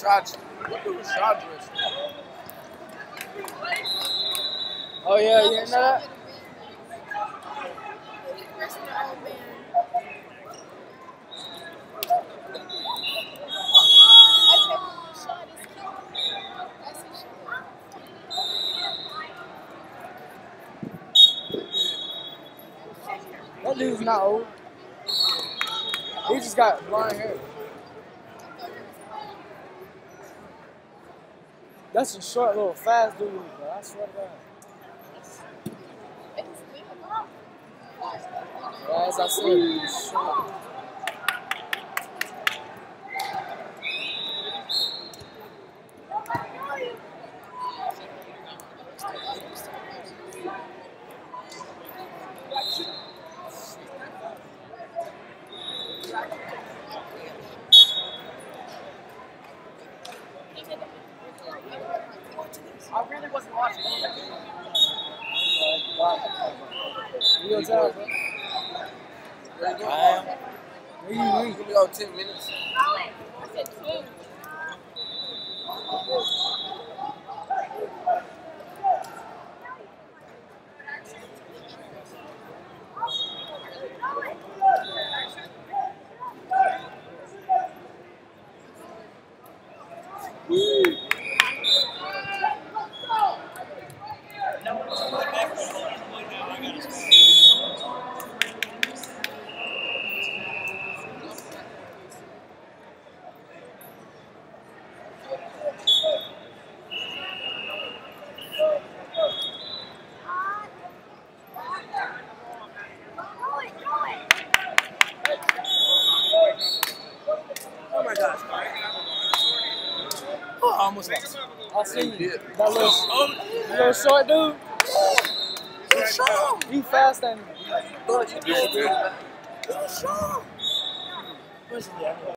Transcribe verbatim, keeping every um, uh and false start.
Rashad. Look at Rashad dress. Oh yeah, you didn't know that? That dude's not old. He just got blonde hair. That's a short little fast dude, bro. I swear to God. Yeah, as I said, he's short. I really wasn't watching. You gonna tell, bro? Where you going? I am. Where you leave? Give me about ten minutes. Oh my gosh. Oh, I almost lost. I see you. Yeah. That little, that little short dude. He fast and Thought you did. Push him.